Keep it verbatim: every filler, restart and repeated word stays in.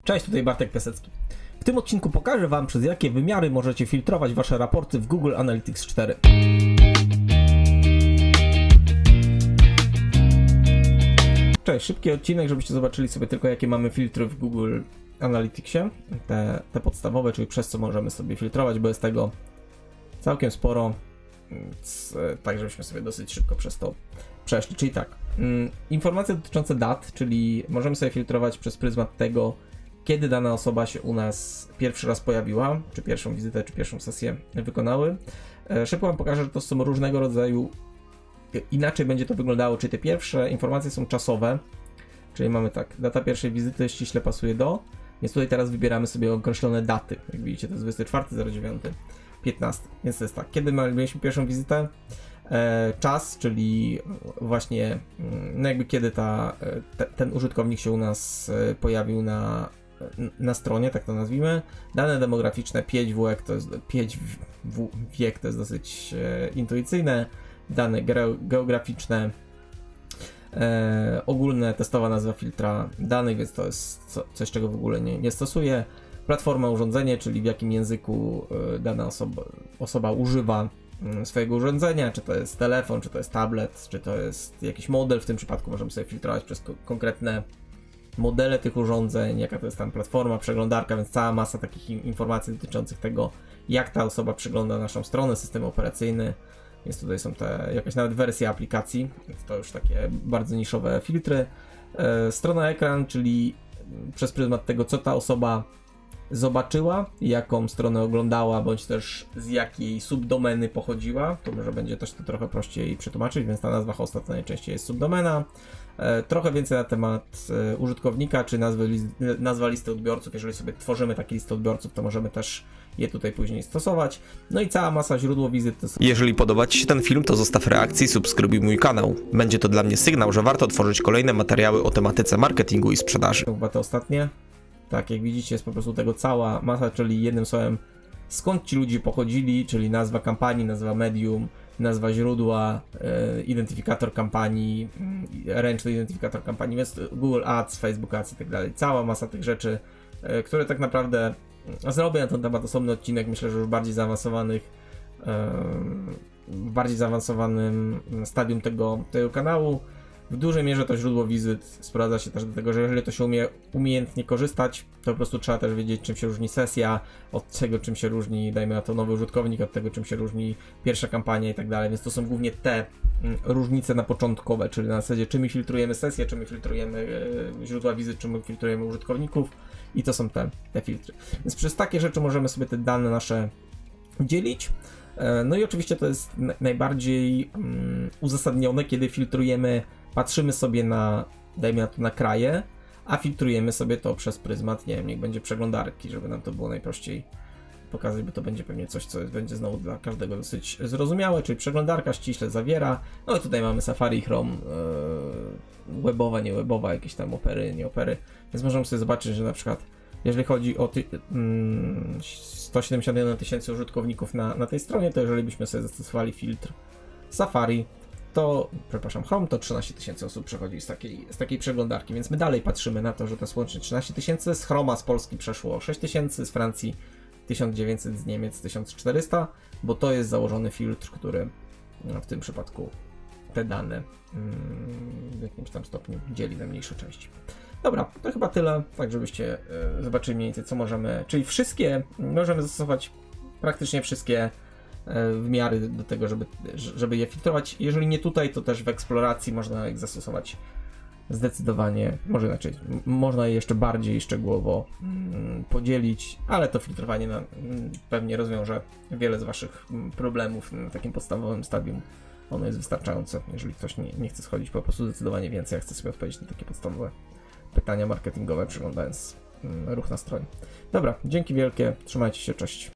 Cześć, tutaj Bartek Piasecki. W tym odcinku pokażę Wam, przez jakie wymiary możecie filtrować Wasze raporty w Google Analytics cztery. Cześć, szybki odcinek, żebyście zobaczyli sobie tylko, jakie mamy filtry w Google Analyticsie. Te, te podstawowe, czyli przez co możemy sobie filtrować, bo jest tego całkiem sporo, więc, tak żebyśmy sobie dosyć szybko przez to przeszli. Czyli tak, informacje dotyczące dat, czyli możemy sobie filtrować przez pryzmat tego, kiedy dana osoba się u nas pierwszy raz pojawiła, czy pierwszą wizytę, czy pierwszą sesję wykonały. Szybko Wam pokażę, że to są różnego rodzaju, inaczej będzie to wyglądało, czyli te pierwsze informacje są czasowe, czyli mamy tak, data pierwszej wizyty ściśle pasuje do, więc tutaj teraz wybieramy sobie określone daty, jak widzicie to jest dwudziestego czwartego dziewiątego piętnastego, więc to jest tak, kiedy mieliśmy pierwszą wizytę, e, czas, czyli właśnie no jakby kiedy ta, te, ten użytkownik się u nas pojawił na na stronie, tak to nazwijmy. Dane demograficzne, pięć wiek, to jest pięć wiek, to jest dosyć e, intuicyjne. Dane geograficzne, e, ogólne, testowa nazwa filtra danych, więc to jest co, coś, czego w ogóle nie, nie stosuję. Platforma, urządzenie, czyli w jakim języku e, dana osoba, osoba używa e, swojego urządzenia, czy to jest telefon, czy to jest tablet, czy to jest jakiś model. W tym przypadku możemy sobie filtrować przez ko konkretne modele tych urządzeń, jaka to jest tam platforma, przeglądarka, więc cała masa takich informacji dotyczących tego, jak ta osoba przegląda naszą stronę, system operacyjny, więc tutaj są te, jakaś nawet wersja aplikacji, więc to już takie bardzo niszowe filtry. E, strona ekran, czyli przez pryzmat tego, co ta osoba zobaczyła, jaką stronę oglądała, bądź też z jakiej subdomeny pochodziła, to może będzie też to trochę prościej przetłumaczyć, więc ta nazwa hosta to najczęściej jest subdomena. E, trochę więcej na temat e, użytkownika, czy nazwy, list, nazwa listy odbiorców. Jeżeli sobie tworzymy takie listy odbiorców, to możemy też je tutaj później stosować. No i cała masa źródło wizyt. To są... Jeżeli podoba Ci się ten film, to zostaw reakcję i subskrybuj mój kanał. Będzie to dla mnie sygnał, że warto tworzyć kolejne materiały o tematyce marketingu i sprzedaży. Chyba te ostatnie. Tak, jak widzicie, jest po prostu tego cała masa, czyli jednym słowem, skąd ci ludzie pochodzili, czyli nazwa kampanii, nazwa medium, nazwa źródła, e, identyfikator kampanii, e, ręczny identyfikator kampanii, więc Google Ads, Facebook Ads i tak dalej. Cała masa tych rzeczy, e, które tak naprawdę zrobię na ten temat osobny odcinek, myślę, że już bardziej zaawansowanych, e, w bardziej zaawansowanym stadium tego, tego kanału. W dużej mierze to źródło wizyt sprowadza się też do tego, że jeżeli to się umie umiejętnie korzystać, to po prostu trzeba też wiedzieć, czym się różni sesja, od tego, czym się różni, dajmy na to, nowy użytkownik, od tego, czym się różni pierwsza kampania i tak dalej, więc to są głównie te różnice na początkowe, czyli na zasadzie, czy my filtrujemy sesję, czy my filtrujemy e, źródła wizyt, czy my filtrujemy użytkowników i to są te, te filtry. Więc przez takie rzeczy możemy sobie te dane nasze dzielić. No i oczywiście to jest najbardziej um, uzasadnione, kiedy filtrujemy, patrzymy sobie na, dajmy na to, na kraje, a filtrujemy sobie to przez pryzmat, nie wiem, niech będzie przeglądarki, żeby nam to było najprościej pokazać, bo to będzie pewnie coś, co będzie znowu dla każdego dosyć zrozumiałe, czyli przeglądarka ściśle zawiera, no i tutaj mamy Safari, Chrome, yy, webowa, nie webowa, jakieś tam opery, nie opery, więc możemy sobie zobaczyć, że na przykład jeżeli chodzi o ty, mm, sto siedemdziesiąt jeden tysięcy użytkowników na, na tej stronie, to jeżeli byśmy sobie zastosowali filtr Safari, to, przepraszam, Chrome, to trzynaście tysięcy osób przechodzi z takiej, z takiej przeglądarki, więc my dalej patrzymy na to, że to jest łącznie trzynaście tysięcy, z Chroma z Polski przeszło sześć tysięcy, z Francji tysiąc dziewięćset, z Niemiec tysiąc czterysta, bo to jest założony filtr, który w tym przypadku te dane w jakimś tam stopniu dzieli na mniejsze części. Dobra, to chyba tyle, tak żebyście y, zobaczyli mniej więcej, co możemy, czyli wszystkie, możemy zastosować praktycznie wszystkie y, wymiary do tego, żeby, żeby je filtrować. Jeżeli nie tutaj, to też w eksploracji można ich zastosować zdecydowanie, może inaczej, można je jeszcze bardziej szczegółowo y, podzielić, ale to filtrowanie na, y, pewnie rozwiąże wiele z Waszych problemów na takim podstawowym stadium. Ono jest wystarczające, jeżeli ktoś nie, nie chce schodzić po prostu zdecydowanie więcej, a chce sobie odpowiedzieć na takie podstawowe pytania marketingowe, przeglądając ruch na stronie. Dobra, dzięki wielkie, trzymajcie się, cześć.